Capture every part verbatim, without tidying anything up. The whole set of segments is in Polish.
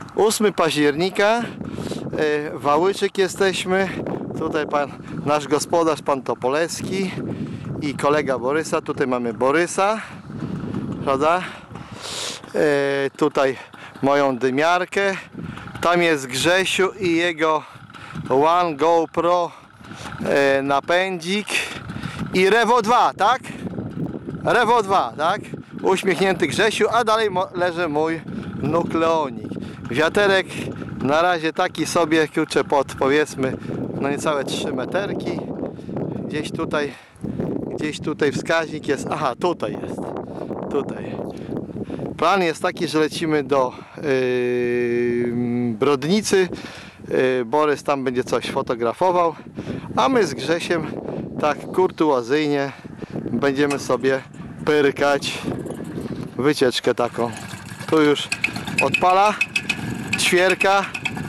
ósmego października, Wałyczek jesteśmy. Tutaj pan, nasz gospodarz, pan Topoleski i kolega Borysa. Tutaj mamy Borysa, prawda? E, tutaj moją dymiarkę. Tam jest Grzesiu i jego One GoPro e, napędzik i Revo dwa, tak? Revo dwa, tak? Uśmiechnięty Grzesiu, a dalej leży mój nukleonik. Wiaterek na razie taki sobie, kurczę, pod powiedzmy no niecałe trzy meterki. Gdzieś tutaj, gdzieś tutaj wskaźnik jest. Aha, tutaj jest. Tutaj. Plan jest taki, że lecimy do yy, Brodnicy. Yy, Borys tam będzie coś fotografował, a my z Grzesiem tak kurtuazyjnie będziemy sobie pyrkać wycieczkę taką. Tu już odpala ćwierka.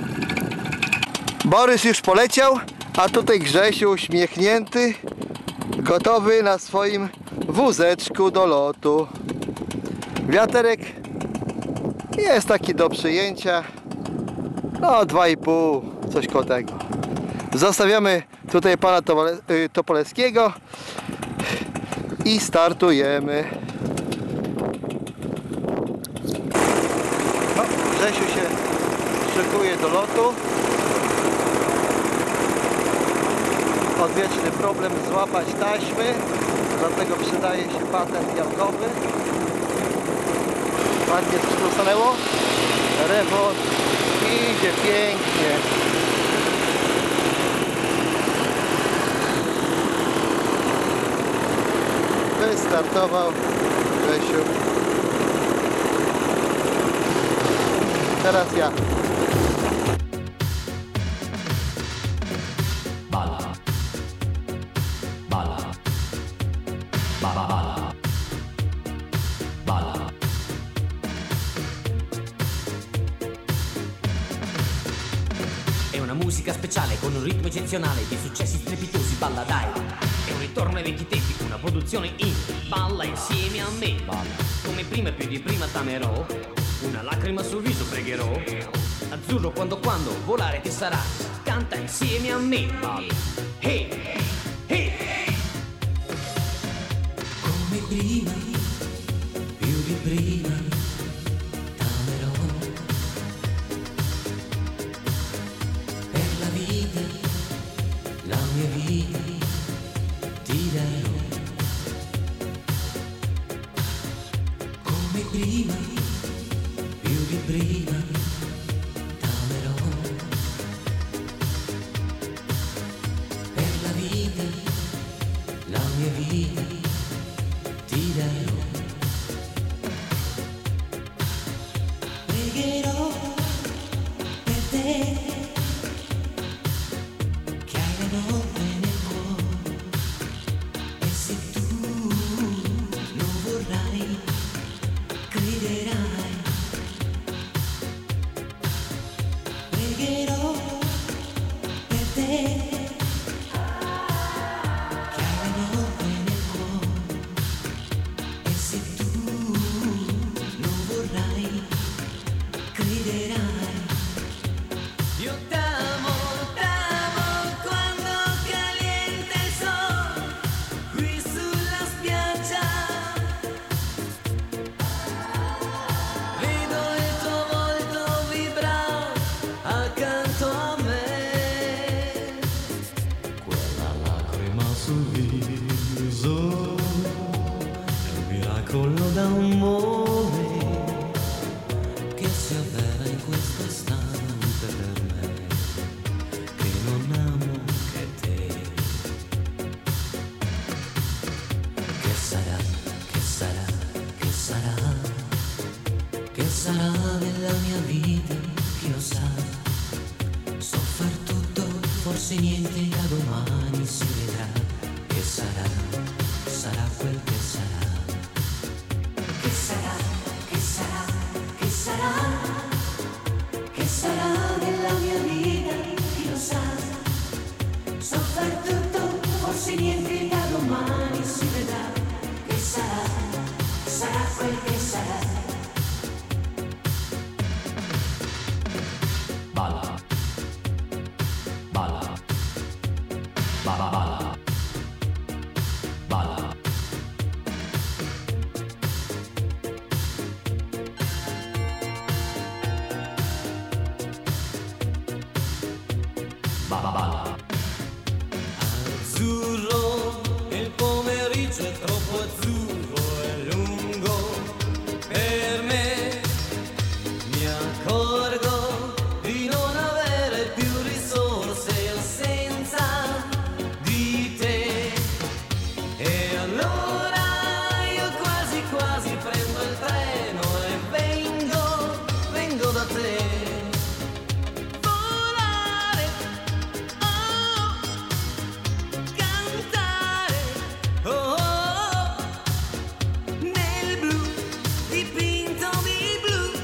Borys już poleciał, a tutaj Grzesiu uśmiechnięty, gotowy na swoim wózeczku do lotu. Wiaterek jest taki do przyjęcia, no dwa i pół, coś koło tego. Zostawiamy tutaj pana Topoleskiego i startujemy. No, Grzesiu się szykuje do lotu. Odwieczny problem złapać taśmy, dlatego przydaje się patent jałkowy. Ładnie stanęło. Rewo idzie pięknie. Wystartował Grzesiu. Teraz ja. Bala. Bala. Bala. Bala. Bala. È una musica speciale con un ritmo eccezionale di successi strepitosi, balla dai. È un ritorno ai vecchi tempi, una produzione indie. Balla insieme a me, balla. Come prima e più di prima t'amerò. Una lacrima sul viso pregherò. Azzurro quando quando volare ti sarà. Canta insieme a me, balla. Hey, hey. Come prima, più di prima, t'amerò. Per la vita, la mia vita, ti darò. Come prima, più di prima, t'amerò. Per la vita, la mia vita, ti darò. Pregherò per te, che hai le notte nel cuore, e se tu non vorrai, crederai. Pregherò per te, che hai le notte nel cuore, e se tu non vorrai, crederai. Io t'amo, t'amo quando caliente il sole qui sulla spiaggia. Vedo il tuo volto vibrare accanto a me. Quella lacrima sul viso è un miracolo d'amore che si avvera in questo istante per me, che non amo che te. Che sarà, che sarà, che sarà, che sarà nella mia vita, chi lo sa. So far tutto, forse niente, da domani si vedrà. Che sarà, sarà quel che sarà. Che sarà, che sarà, che sarà, che sarà nella mia vita, chi lo sa. So far tutto, forse niente, da domani si vedrà. Che sarà, sarà quel che sarà. balla. Azzurro, il pomeriggio è troppo azzurro e lungo per me. Mi accorgo di non avere più risorse senza di te. E allora io quasi quasi prendo il treno e vengo, vengo da te. Volare, oh, cantare, oh, oh, nel blu, dipinto di blu,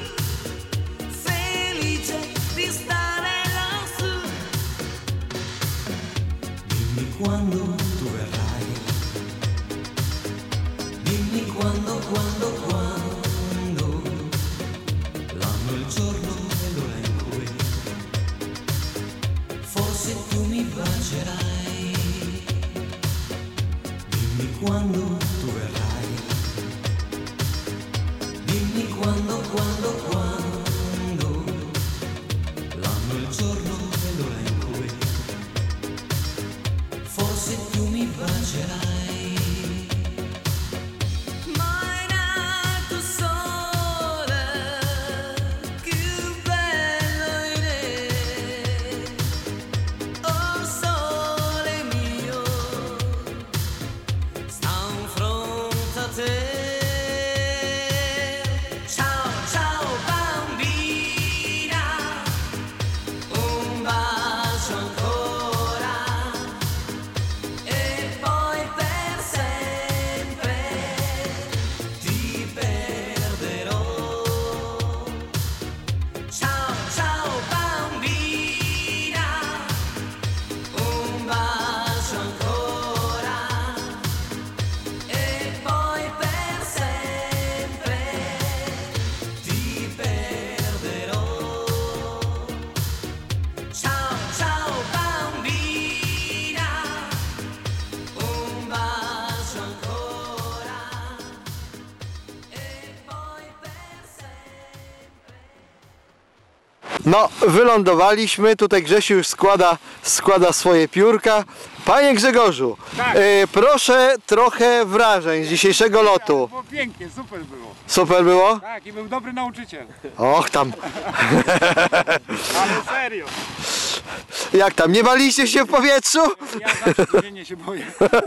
felice di stare lassù. Dimmi quando tu verrai, dimmi quando, quando, quando, l'anno, il giorno e l'ora in cui forse tu mi bacerai. Dimmi quando tu verrai, dimmi quando, quando, quando, l'anno, il giorno e l'ora in cui forse tu mi bacerai. Mai nato sole, più bello in te. Oh sole mio, sta in fronte a te. Ciao, ciao bambina, un bacio ancora e poi per sempre ti perderò. Ciao, ciao bambina, un bacio ancora e poi per sempre ti perderò. Ciao, ciao bambina, un bacio ancora e poi per sempre. No, wylądowaliśmy, tutaj Grzesiu już składa, składa swoje piórka. Panie Grzegorzu, Tak. e, proszę trochę wrażeń z dzisiejszego lotu. Było pięknie, super było. Super było? Tak, i był dobry nauczyciel. Och tam, Ale serio. jak tam, nie baliście się w powietrzu? Ja zawsze codziennie się boję.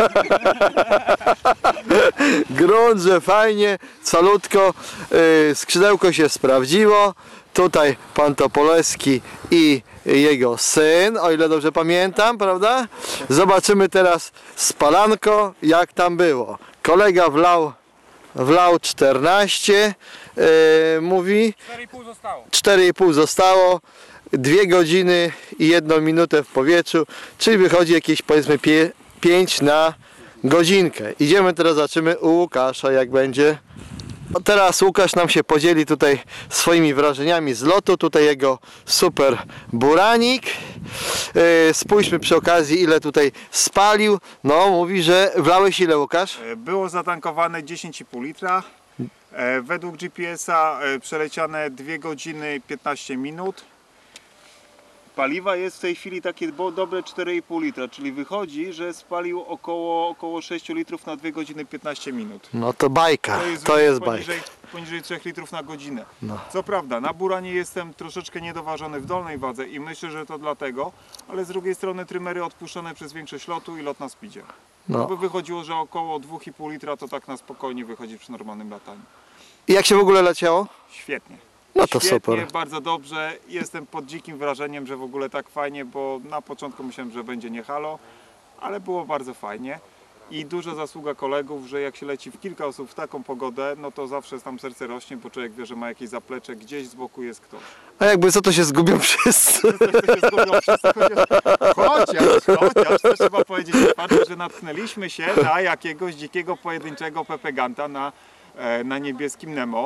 Grunt, że fajnie, calutko, yy, skrzydełko się sprawdziło. Tutaj pan Topolewski i jego syn, o ile dobrze pamiętam, prawda? Zobaczymy teraz spalanko, jak tam było. Kolega wlał, wlał czternaście, yy, mówi, cztery i pół zostało. cztery i pół zostało, dwie godziny i jedną minutę w powietrzu, czyli wychodzi jakieś powiedzmy pięć na godzinkę. Idziemy teraz, zobaczymy u Łukasza, jak będzie. No teraz Łukasz nam się podzieli tutaj swoimi wrażeniami z lotu, tutaj jego super buranik. Yy, spójrzmy przy okazji, ile tutaj spalił. No, mówi, że wlałeś ile, Łukasz? Było zatankowane dziesięć i pół litra. E, Według G P S-a e, przeleciane dwie godziny piętnaście minut. Paliwa jest w tej chwili takie bo- dobre cztery i pół litra, czyli wychodzi, że spalił około, około sześć litrów na dwie godziny piętnaście minut. No to bajka, to jest bajka. poniżej, poniżej trzech litrów na godzinę. No. Co prawda, na buranie jestem troszeczkę niedoważony w dolnej wadze i myślę, że to dlatego, ale z drugiej strony trymery odpuszczone przez większość lotu i lot na speedzie. No. By wychodziło, że około dwa i pół litra to tak na spokojnie wychodzi przy normalnym lataniu. I jak się w ogóle leciało? Świetnie. No to Świetnie, super. bardzo dobrze. Jestem pod dzikim wrażeniem, że w ogóle tak fajnie, bo na początku myślałem, że będzie nie halo, ale było bardzo fajnie. I duża zasługa kolegów, że jak się leci w kilka osób w taką pogodę, no to zawsze tam serce rośnie, bo człowiek wie, że ma jakieś zaplecze, gdzieś z boku jest ktoś. A jakby co, to się zgubią wszyscy. To się zgubią wszyscy, chociaż, chociaż, chociaż to trzeba powiedzieć otwarcie, że natknęliśmy się na jakiegoś dzikiego pojedynczego pepeganta na, e, na niebieskim Nemo.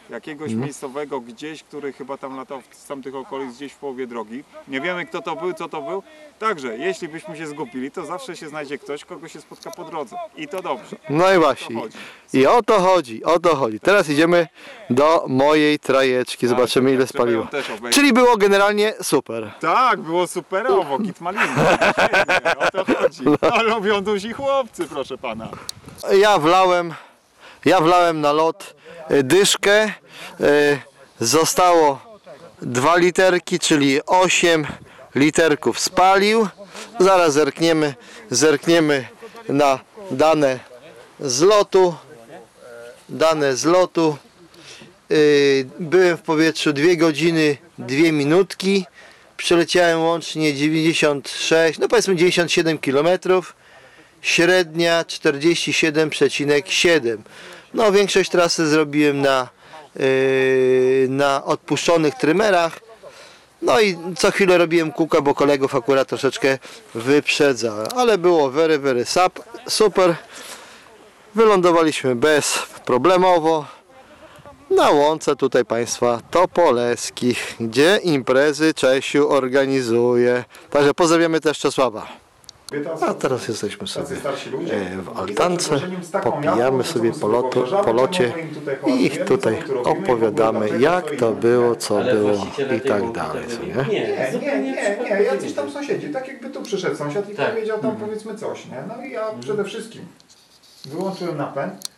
jakiegoś miejscowego gdzieś, który chyba tam latał z tamtych okolic gdzieś w połowie drogi. Nie wiemy kto to był, co to był. Także jeśli byśmy się zgubili, to zawsze się znajdzie ktoś, kogo się spotka po drodze. I to dobrze. No i właśnie. O to chodzi. I o to chodzi, o to chodzi. Teraz idziemy do mojej trajeczki, zobaczymy ile trzeba ją spaliło. też obejrzeć. Czyli było generalnie super. Tak, było superowo, kit maliny. Świetnie, o to chodzi. No, lubią duzi chłopcy, proszę pana. Ja wlałem, ja wlałem na lot y, dyszkę. Y, Zostało dwa literki, czyli osiem literków spalił. Zaraz zerkniemy, zerkniemy na dane z lotu. Dane z lotu. Yy, byłem w powietrzu dwie godziny, dwie minutki. Przeleciałem łącznie dziewięćdziesiąt sześć, no powiedzmy dziewięćdziesiąt siedem kilometrów. Średnia czterdzieści siedem przecinek siedem. No większość trasy zrobiłem na, yy, na odpuszczonych trymerach. No i co chwilę robiłem kółka, bo kolegów akurat troszeczkę wyprzedzałem. Ale było very, very sap, super. Wylądowaliśmy bezproblemowo na łące tutaj państwa Topoleskich, gdzie imprezy Czesiu organizuje. Także pozdrawiamy też Czesława. A teraz jesteśmy sobie e, w altance, popijamy sobie po, lotu, po locie i ich tutaj opowiadamy, jak to było, co było i tak dalej. Nie? Nie, nie, nie, nie, jacyś tam sąsiedzi, tak jakby tu przyszedł sąsiad i Tak. powiedział tam powiedzmy coś, nie? No i ja przede wszystkim wyłączyłem napęd,